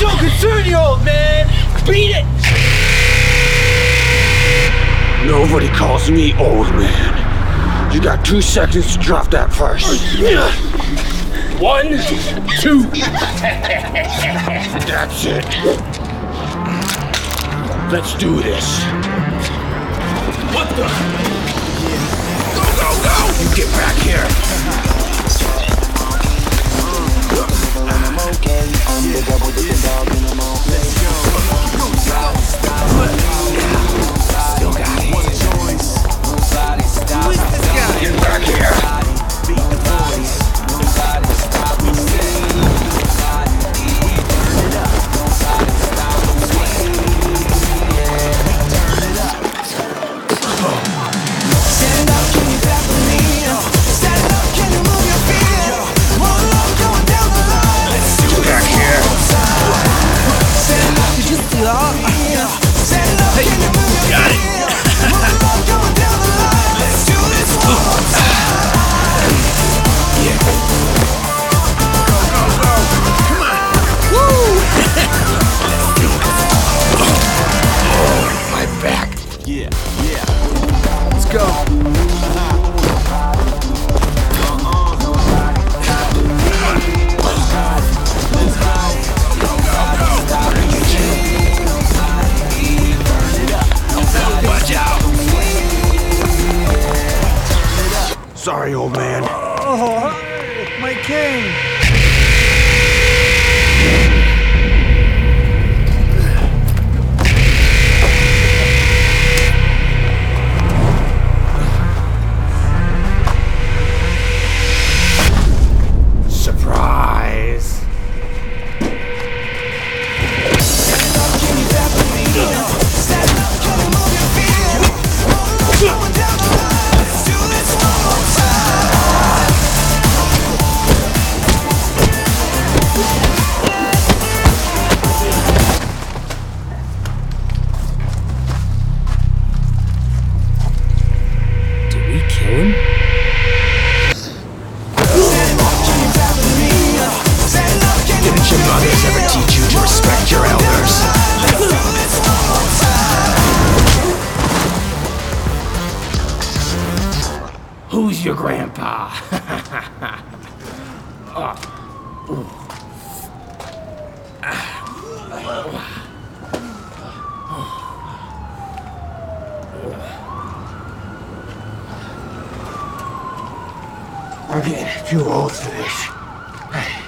Don't concern you, old man! Beat it! Nobody calls me old man. You got 2 seconds to drop that first. 1, 2. That's it. Let's do this. What the? Go! You get back here. I'm okay. I'm the double dipping dog and I'm okay. Still got it. Who is this guy? Get back here. Beat the voice. Nobody stop me. Stand up, can you clap for me? Stand up, can you move your feet? More love going down the line. Let's do it Back here. Stand up, did you see that? Stand up, can you move your Got it. feet? More love going down the line. Let's do this one more time. My back. Yeah. Let's go. Watch out. Sorry, old man. Oh, hi, my king. Surprise. Stand up, can you clap for me? Stand up, can you move your feet? More love going down the line. Let's do this one more time. Did we kill him? Stand up, can you clap for me? Stand up, can you Didn't your mothers ever teach you to respect your elders? Let's do this one more time. Who's your grandpa? I'm getting too old for this.